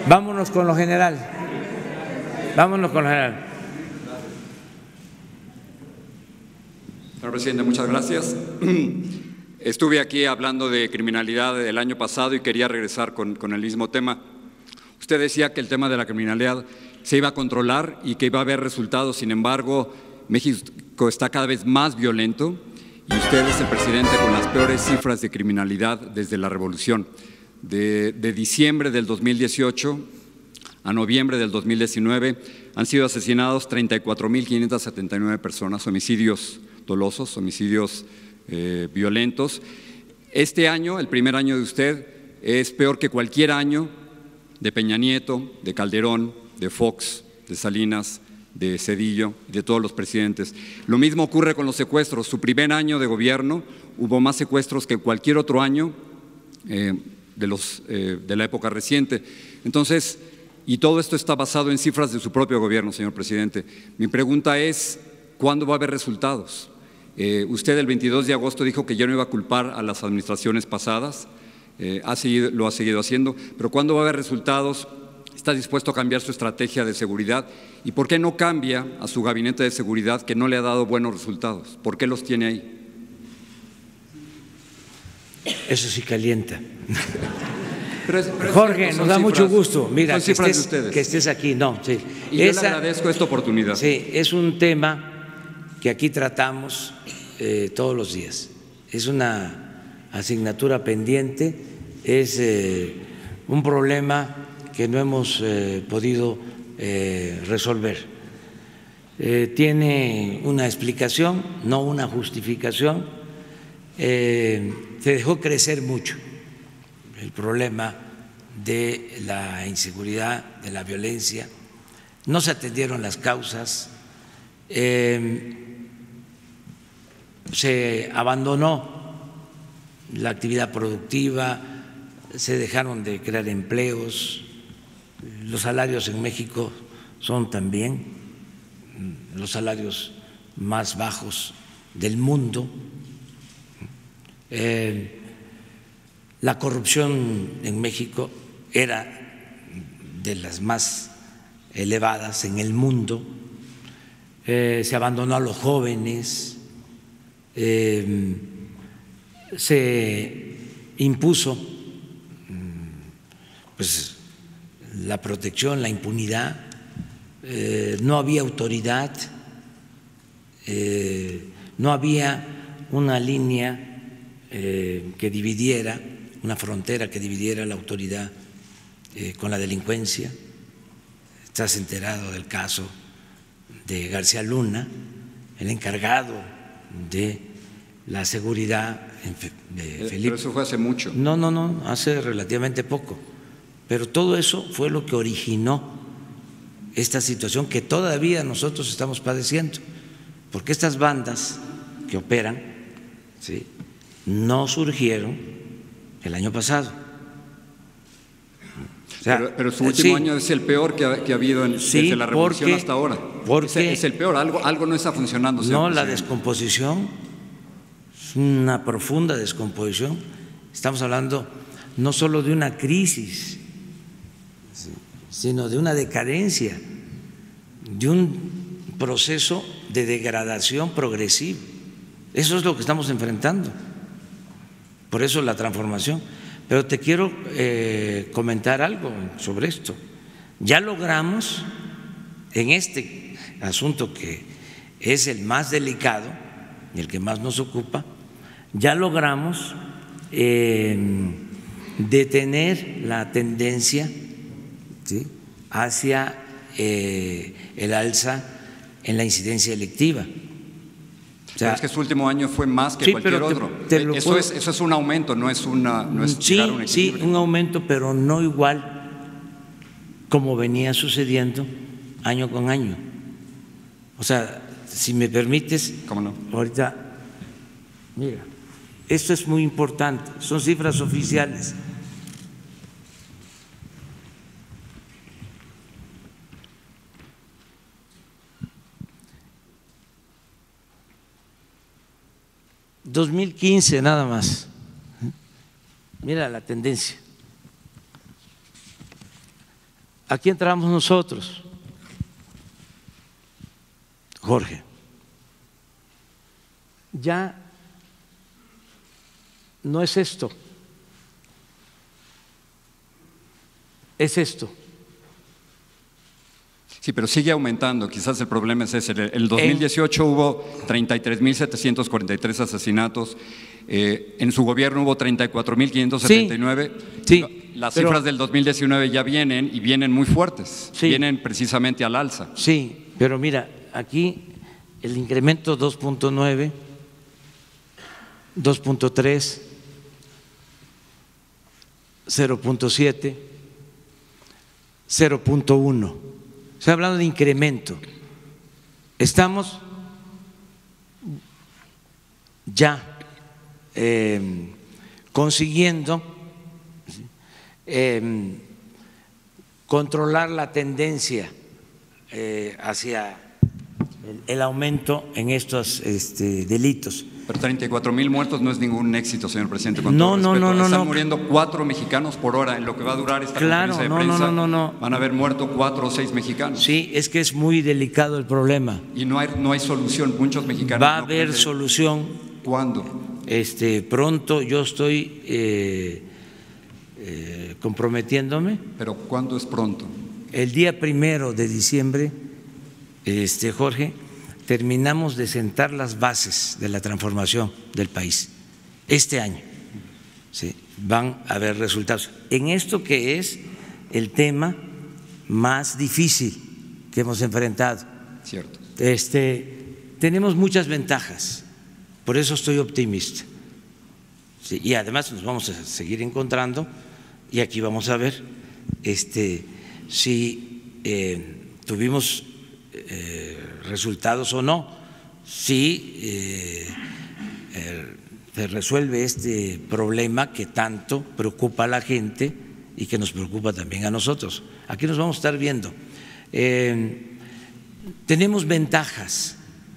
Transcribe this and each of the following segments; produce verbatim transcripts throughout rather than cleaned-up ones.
Vámonos con lo general. Vámonos con lo general. Señor presidente, muchas gracias. Estuve aquí hablando de criminalidad del año pasado y quería regresar con, con el mismo tema. Usted decía que el tema de la criminalidad se iba a controlar y que iba a haber resultados. Sin embargo, México está cada vez más violento y usted es el presidente con las peores cifras de criminalidad desde la revolución. De, de diciembre del dos mil dieciocho a noviembre del dos mil diecinueve han sido asesinados treinta y cuatro mil quinientas setenta y nueve personas, homicidios dolosos, homicidios eh, violentos. Este año, el primer año de usted, es peor que cualquier año de Peña Nieto, de Calderón, de Fox, de Salinas, de Zedillo, de todos los presidentes. Lo mismo ocurre con los secuestros. Su primer año de gobierno hubo más secuestros que cualquier otro año eh, de, los, eh, de la época reciente. Entonces, y todo esto está basado en cifras de su propio gobierno, señor presidente. Mi pregunta es, ¿cuándo va a haber resultados? Eh, usted el veintidós de agosto dijo que ya no iba a culpar a las administraciones pasadas, eh, ha seguido, lo ha seguido haciendo, pero ¿cuándo va a haber resultados? ¿Está dispuesto a cambiar su estrategia de seguridad? ¿Y por qué no cambia a su gabinete de seguridad que no le ha dado buenos resultados? ¿Por qué los tiene ahí? Eso sí calienta. Pero es, pero Jorge, es nos da cifras, mucho gusto. Mira, que estés, de que estés aquí. No, sí. Y Esa, yo le agradezco esta oportunidad. Sí, es un tema que aquí tratamos eh, todos los días. Es una asignatura pendiente, es eh, un problema que no hemos eh, podido eh, resolver. Eh, tiene una explicación, no una justificación. Eh, se dejó crecer mucho el problema de la inseguridad, de la violencia, no se atendieron las causas, eh, se abandonó la actividad productiva, se dejaron de crear empleos, los salarios en México son también los salarios más bajos del mundo, eh, la corrupción en México era de las más elevadas en el mundo, eh, se abandonó a los jóvenes, eh, se impuso pues la protección, la impunidad, eh, no había autoridad, eh, no había una línea eh, que dividiera, una frontera que dividiera la autoridad eh, con la delincuencia. Estás enterado del caso de García Luna, el encargado de la seguridad de Felipe. Pero eso fue hace mucho. No, no, no, hace relativamente poco. Pero todo eso fue lo que originó esta situación que todavía nosotros estamos padeciendo, porque estas bandas que operan, ¿sí?, no surgieron el año pasado. O sea, pero, pero su último sí, año es el peor que ha, que ha habido en, sí, desde la revolución porque, hasta ahora. Porque es, es el peor, algo, algo no está funcionando. No, la descomposición, es una profunda descomposición. Estamos hablando no solo de una crisis, sino de una decadencia, de un proceso de degradación progresiva. Eso es lo que estamos enfrentando. Por eso la transformación. Pero te quiero eh, comentar algo sobre esto. Ya logramos en este asunto que es el más delicado y el que más nos ocupa, ya logramos eh, detener la tendencia, ¿sí?, hacia eh, el alza en la incidencia delictiva. O sea, es que su último año fue más que sí, cualquier te, otro. Te lo eso, puedo, es, eso es un aumento, no es, una, no es sí, llegar a un sí, equilibrio. un aumento, pero no igual como venía sucediendo año con año. O sea, si me permites, ¿cómo no? Ahorita, mira, esto es muy importante, son cifras oficiales. dos mil quince nada más. Mira la tendencia. aquí entramos nosotros, Jorge. Ya no es esto, es esto. Sí, pero sigue aumentando, quizás el problema es ese. En el dos mil dieciocho en, hubo treinta y tres mil setecientos cuarenta y tres asesinatos, eh, en su gobierno hubo treinta y cuatro mil quinientos setenta y nueve. Sí, sí, las pero, cifras del dos mil diecinueve ya vienen y vienen muy fuertes, sí, vienen precisamente al alza. Sí, pero mira, aquí el incremento dos punto nueve, dos punto tres, cero punto siete, cero punto uno. Estoy hablando de incremento. Estamos ya eh, consiguiendo eh, controlar la tendencia eh, hacia el, el aumento en estos este, delitos. Pero treinta y cuatro mil muertos no es ningún éxito, señor presidente. Con no, todo no, no, no, Están no. muriendo cuatro mexicanos por hora en lo que va a durar esta claro, conferencia de no, prensa. No, no, no, no. Van a haber muerto cuatro o seis mexicanos. Sí, es que es muy delicado el problema. Y no hay, no hay solución. Muchos mexicanos. Va a no haber solución. ¿Cuándo? Este, pronto. Yo estoy eh, eh, comprometiéndome. ¿Pero cuándo es pronto? El día primero de diciembre, este, Jorge, terminamos de sentar las bases de la transformación del país. Este año, sí, van a haber resultados. En esto que es el tema más difícil que hemos enfrentado. Cierto. Este, tenemos muchas ventajas, por eso estoy optimista. Sí, y además nos vamos a seguir encontrando y aquí vamos a ver este, si eh, tuvimos eh, resultados o no, si eh, eh, se resuelve este problema que tanto preocupa a la gente y que nos preocupa también a nosotros. Aquí nos vamos a estar viendo. Eh, tenemos ventajas.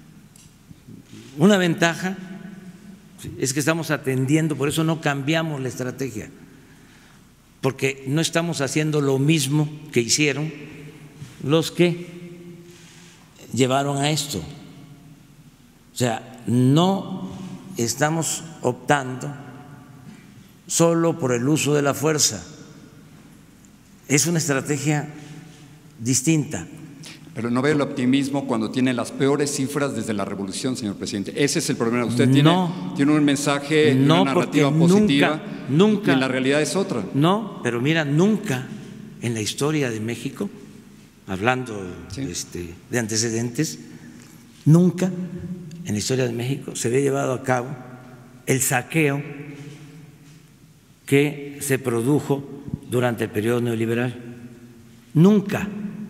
Una ventaja es que estamos atendiendo, por eso no cambiamos la estrategia, porque no estamos haciendo lo mismo que hicieron los que llevaron a esto. O sea, no estamos optando solo por el uso de la fuerza, es una estrategia distinta. Pero no ve el optimismo cuando tiene las peores cifras desde la revolución, señor presidente. Ese es el problema. Usted tiene, no, tiene un mensaje, no, una narrativa positiva, nunca, nunca, y la realidad es otra. No, pero mira, nunca en la historia de México, hablando sí. este, de antecedentes, nunca en la historia de México se había llevado a cabo el saqueo que se produjo durante el periodo neoliberal. Nunca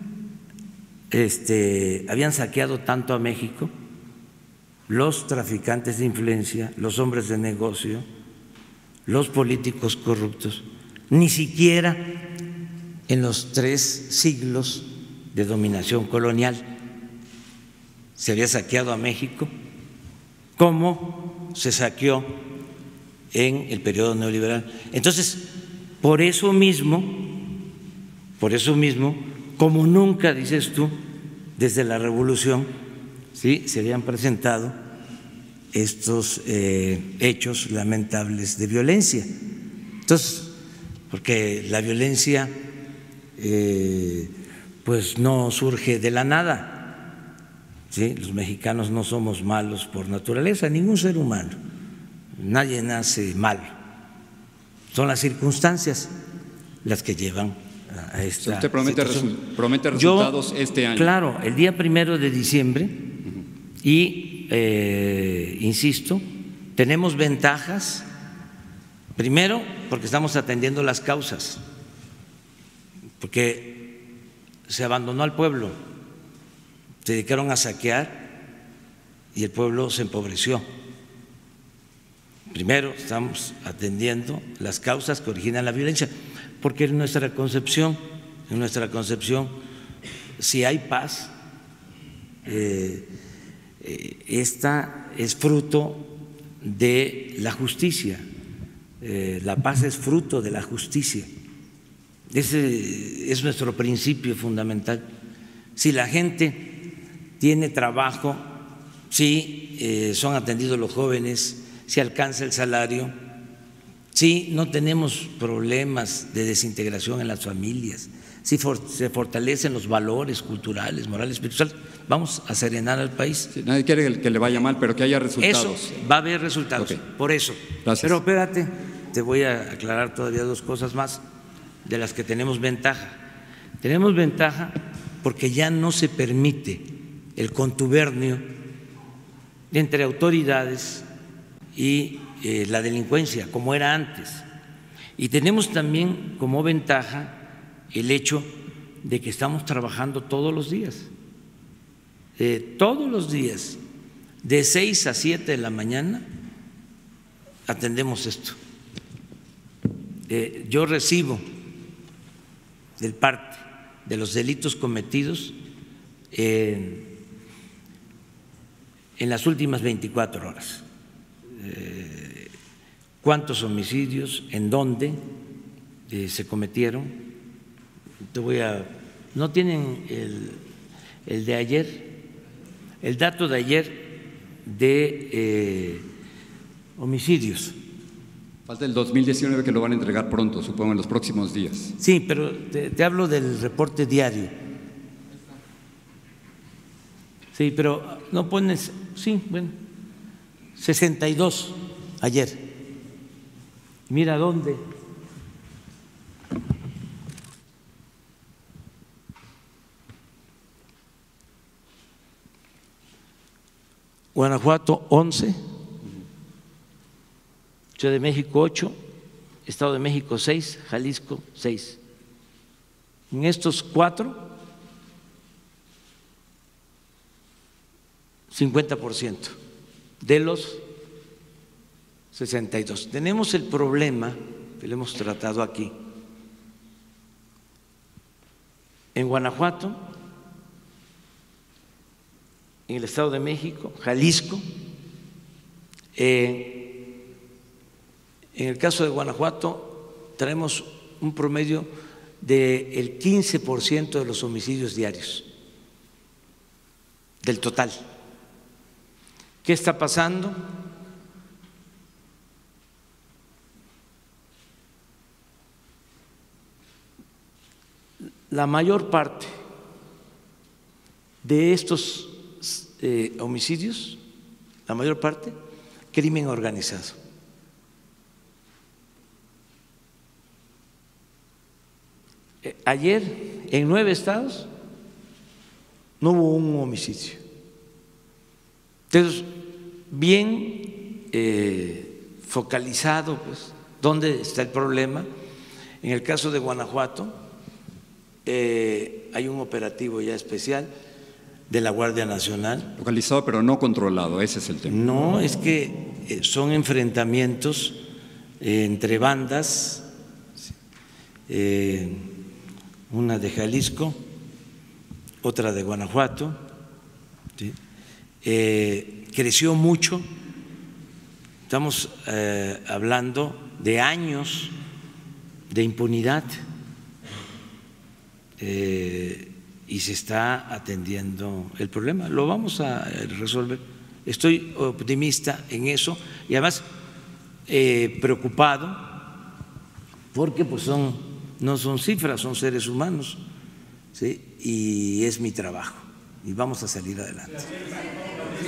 este, habían saqueado tanto a México los traficantes de influencia, los hombres de negocio, los políticos corruptos, ni siquiera en los tres siglos de dominación colonial se había saqueado a México como se saqueó en el periodo neoliberal. Entonces, por eso mismo, por eso mismo, como nunca, dices tú, desde la revolución, ¿sí?, se habían presentado estos eh, hechos lamentables de violencia. Entonces, porque la violencia eh, pues no surge de la nada, ¿sí? Los mexicanos no somos malos por naturaleza, ningún ser humano, nadie nace malo, son las circunstancias las que llevan a esta Usted promete, situación. resu promete resultados Yo, este año. Claro, el día primero de diciembre, uh-huh. y eh, insisto, tenemos ventajas. Primero, porque estamos atendiendo las causas, porque se abandonó al pueblo, se dedicaron a saquear y el pueblo se empobreció. Primero, estamos atendiendo las causas que originan la violencia, porque en nuestra concepción, en nuestra concepción, si hay paz, eh, eh, esta es fruto de la justicia. Eh, la paz es fruto de la justicia, Ese es nuestro principio fundamental. Si la gente tiene trabajo, si eh, son atendidos los jóvenes, si alcanza el salario, si no tenemos problemas de desintegración en las familias, si for, se fortalecen los valores culturales, morales, espirituales, vamos a serenar al país. Sí, nadie quiere que le vaya mal, pero que haya resultados. Eso, va a haber resultados, okay. Por eso. Gracias. Pero espérate, te voy a aclarar todavía dos cosas más de las que tenemos ventaja. Tenemos ventaja porque ya no se permite el contubernio entre autoridades y eh, la delincuencia, como era antes. Y tenemos también como ventaja el hecho de que estamos trabajando todos los días, eh, todos los días, de seis a siete de la mañana, atendemos esto. Eh, yo recibo del parte de los delitos cometidos eh, en las últimas veinticuatro horas. Eh, ¿Cuántos homicidios? ¿En dónde eh, se cometieron? Te voy a… ¿No tienen el, el de ayer? El dato de ayer de eh, homicidios. Falta el dos mil diecinueve, que lo van a entregar pronto, supongo, en los próximos días. Sí, pero te, te hablo del reporte diario. Sí, pero no pones… Sí, bueno, sesenta y dos ayer. Mira dónde. Guanajuato once, Ciudad de México ocho, Estado de México seis, Jalisco seis. En estos cuatro, cincuenta por ciento de los sesenta y dos. Tenemos el problema que lo hemos tratado aquí. En Guanajuato, en el Estado de México, Jalisco, eh, en el caso de Guanajuato traemos un promedio del quince por ciento de los homicidios diarios, del total. ¿Qué está pasando? La mayor parte de estos Eh, homicidios, la mayor parte, crimen organizado. Eh, ayer, en nueve estados, no hubo un homicidio. Entonces, bien eh, focalizado, pues, ¿dónde está el problema? En el caso de Guanajuato, eh, hay un operativo ya especial de la Guardia Nacional. Localizado pero no controlado, ese es el tema. No, es que son enfrentamientos eh, entre bandas, eh, una de Jalisco, otra de Guanajuato, ¿sí? eh, creció mucho, estamos eh, hablando de años de impunidad, eh, y se está atendiendo el problema. Lo vamos a resolver. Estoy optimista en eso y además eh, preocupado porque pues son, no son cifras, son seres humanos, ¿sí? Y es mi trabajo y vamos a salir adelante.